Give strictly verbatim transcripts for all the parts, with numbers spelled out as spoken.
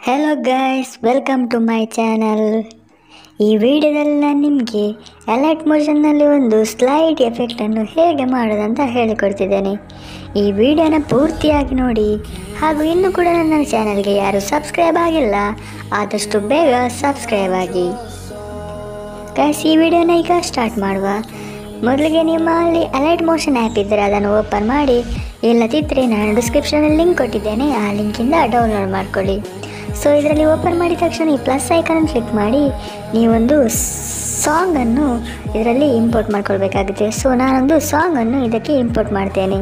Hello guys, welcome to my channel. ಈ ವಿಡಿಯೋದಲ್ಲಿ ನಾನು ನಿಮಗೆ ಅಲರ್ಟ್ ಮೋಷನ್ನಲ್ಲಿ ಒಂದು ಸ್ಲೈಡ್ ಎಫೆಕ್ಟನ್ನು ಹೇಗೆ ಮಾಡೋದಂತ ಹೇಳಿಕೊಡ್ತಿದ್ದೇನೆ. ಈ ವಿಡಿಯೋನ ಪೂರ್ತಿಯಾಗಿ ನೋಡಿ. ಹಾಗೂ ಇನ್ನೂ ಕೂಡ ನನ್ನ ಚಾನಲ್ಗೆ ಯಾರು ಸಬ್ಸ್ಕ್ರೈಬ್ ಆಗಿಲ್ಲ, ಆದಷ್ಟು ಬೇಗ ಸಬ್ಸ್ಕ್ರೈಬ್ ಆಗಿ. ಗೈಸ್, ಈ ವಿಡಿಯೋನ ಈಗ ಸ್ಟಾರ್ಟ್ ಮಾಡುವ. ಮೊದಲಿಗೆ ನಿಮ್ಮಲ್ಲಿ ಅಲರ್ಟ್ ಮೋಷನ್ ಆ್ಯಪ್ ಇದ್ದರೆ ಅದನ್ನು ಓಪನ್ ಮಾಡಿ, ಇಲ್ಲದಿದ್ದರೆ ನಾನು ಡಿಸ್ಕ್ರಿಪ್ಷನಲ್ಲಿ ಲಿಂಕ್ ಕೊಟ್ಟಿದ್ದೇನೆ, ಆ ಲಿಂಕಿಂದ ಡೌನ್ಲೋಡ್ ಮಾಡ್ಕೊಳ್ಳಿ. ಸೊ ಇದರಲ್ಲಿ ಓಪನ್ ಮಾಡಿದ ತಕ್ಷಣ ಈ ಪ್ಲಸ್ ಐಕನ್ ಕ್ಲಿಕ್ ಮಾಡಿ ನೀವೊಂದು ಸಾಂಗನ್ನು ಇದರಲ್ಲಿ ಇಂಪೋರ್ಟ್ ಮಾಡ್ಕೊಳ್ಬೇಕಾಗುತ್ತೆ. ಸೊ ನಾನೊಂದು ಸಾಂಗನ್ನು ಇದಕ್ಕೆ ಇಂಪೋರ್ಟ್ ಮಾಡ್ತೇನೆ.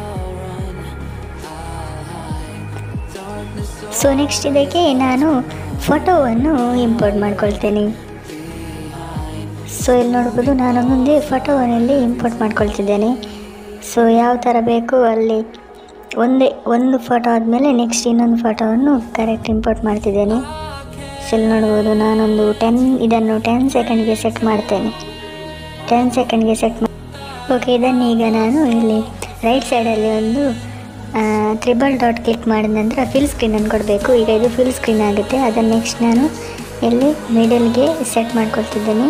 ಸೊ ನೆಕ್ಸ್ಟ್ ಇದಕ್ಕೆ ನಾನು ಫೋಟೋವನ್ನು ಇಂಪೋರ್ಟ್ ಮಾಡ್ಕೊಳ್ತೇನೆ. ಸೊ ಇಲ್ಲಿ ನೋಡ್ಬೋದು, ನಾನು ಮುಂದೆ ಫೋಟೋವನ್ನಲ್ಲಿ ಇಂಪೋರ್ಟ್ ಮಾಡ್ಕೊಳ್ತಿದ್ದೇನೆ. ಸೊ ಯಾವ ಥರ ಬೇಕು ಅಲ್ಲಿ ಒಂದೇ ಒಂದು ಫೋಟೋ ಆದಮೇಲೆ ನೆಕ್ಸ್ಟ್ ಇನ್ನೊಂದು ಫೋಟೋವನ್ನು ಕರೆಕ್ಟ್ ಇಂಪೋರ್ಟ್ ಮಾಡ್ತಿದ್ದೇನೆ. ಸೊ ಇಲ್ಲಿ ನೋಡ್ಬೋದು, ನಾನೊಂದು ಟೆನ್ ಇದನ್ನು ಟೆನ್ ಸೆಕೆಂಡ್ಗೆ ಸೆಟ್ ಮಾಡ್ತೇನೆ. ಟೆನ್ ಸೆಕೆಂಡ್ಗೆ ಸೆಟ್ ಮಾಡಿ ಓಕೆ. ಇದನ್ನು ಈಗ ನಾನು ಇಲ್ಲಿ ರೈಟ್ ಸೈಡಲ್ಲಿ ಒಂದು ತ್ರಿಬಲ್ ಡಾಟ್ ಕ್ಲಿಕ್ ಮಾಡಿದ ನಂತರ ಫಿಲ್ ಸ್ಕ್ರೀನನ್ನು ಕೊಡಬೇಕು. ಈಗ ಇದು ಫಿಲ್ ಸ್ಕ್ರೀನ್ ಆಗುತ್ತೆ. ಅದನ್ನು ನೆಕ್ಸ್ಟ್ ನಾನು ಇಲ್ಲಿ ಮಿಡಲ್ಗೆ ಸೆಟ್ ಮಾಡ್ಕೊಳ್ತಿದ್ದೇನೆ.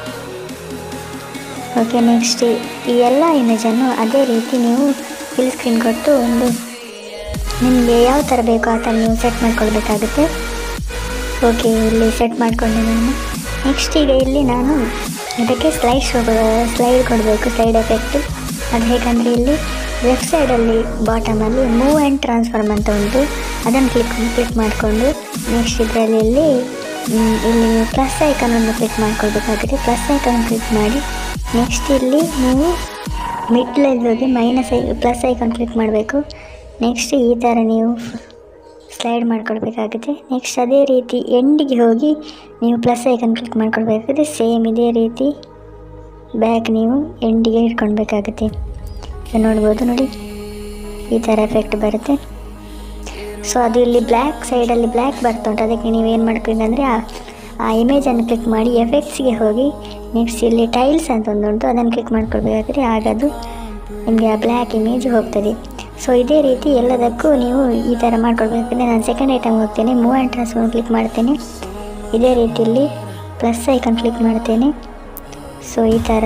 ಓಕೆ, ನೆಕ್ಸ್ಟ್ ಈ ಎಲ್ಲ ಇಮೇಜನ್ನು ಅದೇ ರೀತಿ ನೀವು ಫಿಲ್ ಸ್ಕ್ರೀನ್ ಕೊಟ್ಟು ಒಂದು ನಿಮಗೆ ಯಾವ ಥರ ಬೇಕೋ ಆ ಥರ ನೀವು ಸೆಟ್ ಮಾಡ್ಕೊಳ್ಬೇಕಾಗುತ್ತೆ. ಓಕೆ, ಇಲ್ಲಿ ಸೆಟ್ ಮಾಡಿಕೊಂಡೆ ನಾನು. ನೆಕ್ಸ್ಟ್ ಈಗ ಇಲ್ಲಿ ನಾನು ಇದಕ್ಕೆ ಸ್ಲೈಡ್ ಶೋ ಸ್ಲೈಡ್ ಕೊಡಬೇಕು, ಸ್ಲೈಡ್ ಎಫೆಕ್ಟು. ಅದು ಹೇಗಂದರೆ ಇಲ್ಲಿ ಲೆಫ್ಟ್ ಸೈಡಲ್ಲಿ ಬಾಟಮಲ್ಲಿ ಮೂವ್ ಆ್ಯಂಡ್ ಟ್ರಾನ್ಸ್ಫಾರ್ಮ್ ಅಂತ ಉಂಟು. ಅದನ್ನು ಕ್ಲಿಕ್ ಕ್ಲಿಕ್ ಮಾಡಿಕೊಂಡು ನೆಕ್ಸ್ಟ್ ಇದರಲ್ಲಿ ಇಲ್ಲಿ ಇಲ್ಲಿ ಪ್ಲಸ್ ಐಕನನ್ನು ಕ್ಲಿಕ್ ಮಾಡ್ಕೊಳ್ಬೇಕಾಗುತ್ತೆ. ಪ್ಲಸ್ ಐಕನ್ ಕ್ಲಿಕ್ ಮಾಡಿ ನೆಕ್ಸ್ಟ್ ಇಲ್ಲಿ ನೀವು ಮಿಡ್ಲಲ್ಲಿ ಹೋಗಿ ಮೈನಸ್ ಐ ಪ್ಲಸ್ ಐಕಾನ್ ಕ್ಲಿಕ್ ಮಾಡಬೇಕು. ನೆಕ್ಸ್ಟ್ ಈ ಥರ ನೀವು ಸ್ಲೈಡ್ ಮಾಡ್ಕೊಳ್ಬೇಕಾಗುತ್ತೆ. ನೆಕ್ಸ್ಟ್ ಅದೇ ರೀತಿ ಎಂಡಿಗೆ ಹೋಗಿ ನೀವು ಪ್ಲಸ್ ಐಕಾನ್ ಕ್ಲಿಕ್ ಮಾಡ್ಕೊಳ್ಬೇಕಾಗುತ್ತೆ. ಸೇಮ್ ಇದೇ ರೀತಿ ಬ್ಯಾಕ್ ನೀವು ಎಂಡಿಗೆ ಇಟ್ಕೊಳ್ಬೇಕಾಗುತ್ತೆ. ನೋಡ್ಬೋದು, ನೋಡಿ ಈ ಥರ ಎಫೆಕ್ಟ್ ಬರುತ್ತೆ. ಸೊ ಅದು ಇಲ್ಲಿ ಬ್ಲ್ಯಾಕ್ ಸೈಡಲ್ಲಿ ಬ್ಲ್ಯಾಕ್ ಬರ್ತಾ ಉಂಟು. ಅದಕ್ಕೆ ನೀವೇನು ಮಾಡ್ಬೇಕಂದ್ರೆ ಆ ಆ ಇಮೇಜನ್ನು ಕ್ಲಿಕ್ ಮಾಡಿ ಎಫೆಕ್ಟ್ಸ್ಗೆ ಹೋಗಿ ನೆಕ್ಸ್ಟ್ ಇಲ್ಲಿ ಟೈಲ್ಸ್ ಅಂತ ಒಂದು ಉಂಟು, ಅದನ್ನು ಕ್ಲಿಕ್ ಮಾಡ್ಕೊಳ್ಬೇಕಾದ್ರೆ ಆಗ ಅದು ನಿಮಗೆ ಆ ಬ್ಲ್ಯಾಕ್ ಇಮೇಜ್ ಹೋಗ್ತದೆ. ಸೊ ಇದೇ ರೀತಿ ಎಲ್ಲದಕ್ಕೂ ನೀವು ಈ ಥರ ಮಾಡ್ಕೊಳ್ಬೇಕಾದ್ರೆ ನಾನು ಸೆಕೆಂಡ್ ಐಟಮ್ ಹೋಗ್ತೇನೆ, ಮೂವ್ ಆ್ಯಂಡ್ ಟ್ರಾನ್ಸ್ಫಾರ್ಮ್ ಕ್ಲಿಕ್ ಮಾಡ್ತೇನೆ. ಇದೇ ರೀತಿಯಲ್ಲಿ ಪ್ಲಸ್ ಐಕನ್ ಕ್ಲಿಕ್ ಮಾಡ್ತೇನೆ. ಸೊ ಈ ಥರ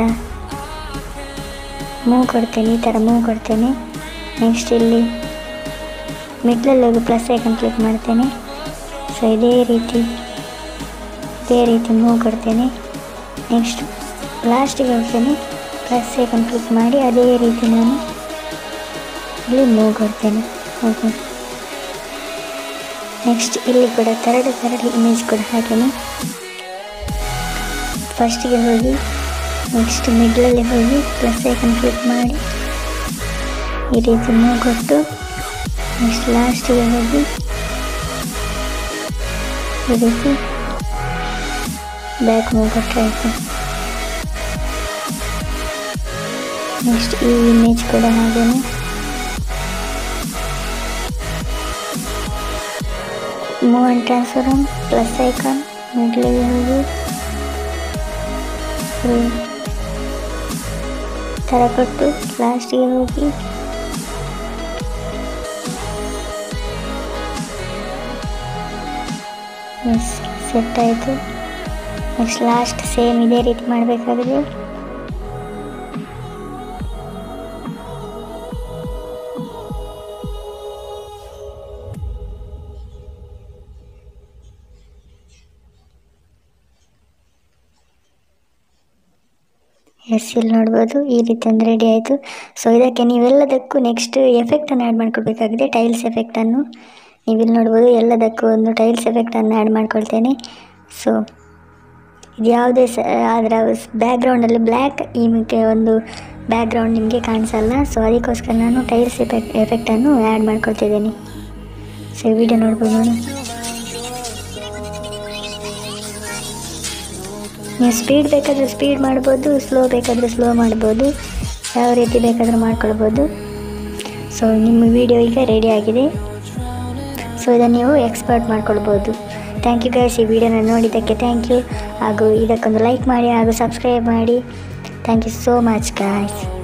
ಮೂವ್ ಕೊಡ್ತೇನೆ, ಈ ಥರ ಮೂವ್ ಕೊಡ್ತೇನೆ. ನೆಕ್ಸ್ಟ್ ಇಲ್ಲಿ ಮಿಡ್ಲಲ್ಲಿ ಹೋಗಿ ಪ್ಲಸ್ ಐಕನ್ ಕ್ಲಿಕ್ ಮಾಡ್ತೇನೆ. ಸೊ ಇದೇ ರೀತಿ ಇದೇ ರೀತಿ ಮೂವ್ ಕೊಡ್ತೇನೆ. ನೆಕ್ಸ್ಟ್ ಲಾಸ್ಟಿಗೆ ಹೋಗ್ತೇನೆ, ಪ್ಲಸ್ ಐಕನ್ ಕ್ಲಿಕ್ ಮಾಡಿ ಅದೇ ರೀತಿ ನಾನು ಇಲ್ಲಿ ಮೂವ್ ಕೊಡ್ತೇನೆ. ಓಕೆ, ನೆಕ್ಸ್ಟ್ ಇಲ್ಲಿ ಕೂಡ ಥರ್ಡ್ ಥರ್ಡ್ ಇಮೇಜ್ ಕೂಡ ಹಾಕೇನೆ. ಫಸ್ಟಿಗೆ ಹೋಗಿ ನೆಕ್ಸ್ಟ್ ಮಿಡ್ಲಲ್ಲಿ ಹೋಗಿ ಪ್ಲಸ್ ಐಕನ್ ಕ್ಲಿಕ್ ಮಾಡಿ ಈ ರೀತಿ ಮೂವ್ ಕೊಟ್ಟು ನೆಕ್ಸ್ಟ್ ಲಾಸ್ಟಿಗೆ ಹೋಗಿ ಈ ರೀತಿ ಬ್ಯಾಕ್ ಮೂವ್ ಕೊಟ್ಟರೆ ಆಯಿತು. ನೆಕ್ಸ್ಟ್ ಈ ಇಮೇಜ್ ಕೂಡ ಹಾಗೇನೆ move and transform plus icon ಮಿಡ್ಲಿಗೆ ಹೋಗಿ ಥರ ಕೊಟ್ಟು ಲಾಸ್ಟಿಗೆ ಹೋಗಿ ಎಸ್ ಸೆಟ್ ಆಯಿತು. ನೆಕ್ಸ್ಟ್ ಲಾಸ್ಟ್ ಸೇಮ್ ಇದೇ ರೀತಿ ಮಾಡಬೇಕಾಗಿದೆ. ಎಸ್, ಇಲ್ಲಿ ನೋಡ್ಬೋದು ಈ ರೀತಿ ಒಂದು ರೆಡಿ ಆಯಿತು. ಸೊ ಇದಕ್ಕೆ ನೀವೆಲ್ಲದಕ್ಕೂ ನೆಕ್ಸ್ಟ್ ಎಫೆಕ್ಟನ್ನು ಆ್ಯಡ್ ಮಾಡ್ಕೊಳ್ಬೇಕಾಗಿದೆ, ಟೈಲ್ಸ್ ಎಫೆಕ್ಟನ್ನು. ನೀವಿಲ್ಲಿ ನೋಡ್ಬೋದು ಎಲ್ಲದಕ್ಕೂ ಒಂದು ಟೈಲ್ಸ್ ಎಫೆಕ್ಟನ್ನು ಆ್ಯಡ್ ಮಾಡ್ಕೊಳ್ತೇನೆ. ಸೊ ಇದು ಯಾವುದೇ ಸ ಅದರ ಬ್ಯಾಕ್ಗ್ರೌಂಡಲ್ಲಿ ಬ್ಲ್ಯಾಕ್ ನಿಮಗೆ ಒಂದು ಬ್ಯಾಕ್ಗ್ರೌಂಡ್ ನಿಮಗೆ ಕಾಣಿಸಲ್ಲ. ಸೊ ಅದಕ್ಕೋಸ್ಕರ ನಾನು ಟೈಲ್ಸ್ ಎಫೆಕ್ಟ್ ಎಫೆಕ್ಟನ್ನು ಆ್ಯಡ್ ಮಾಡ್ಕೊಳ್ತಿದ್ದೀನಿ. ಸೊ ಈ ವಿಡಿಯೋ ನೋಡ್ಬೋದು ನೋಡಿ. ನೀವು ಸ್ಪೀಡ್ ಬೇಕಾದರೆ ಸ್ಪೀಡ್ ಮಾಡ್ಬೋದು, ಸ್ಲೋ ಬೇಕಾದರೆ ಸ್ಲೋ ಮಾಡ್ಬೋದು, ಯಾವ ರೀತಿ ಬೇಕಾದರೂ ಮಾಡ್ಕೊಳ್ಬೋದು. ಸೊ ನಿಮ್ಮ ವಿಡಿಯೋ ಈಗ ರೆಡಿ ಆಗಿದೆ. ಸೊ ಇದನ್ನು ನೀವು ಎಕ್ಸ್ಪೋರ್ಟ್ ಮಾಡ್ಕೊಳ್ಬೋದು. ಥ್ಯಾಂಕ್ ಯು ಗೈಸ್, ಈ ವಿಡಿಯೋನ ನೋಡಿದ್ದಕ್ಕೆ ಥ್ಯಾಂಕ್ ಯು. ಹಾಗೂ ಇದಕ್ಕೊಂದು ಲೈಕ್ ಮಾಡಿ ಹಾಗೂ ಸಬ್ಸ್ಕ್ರೈಬ್ ಮಾಡಿ. Thank you so much guys.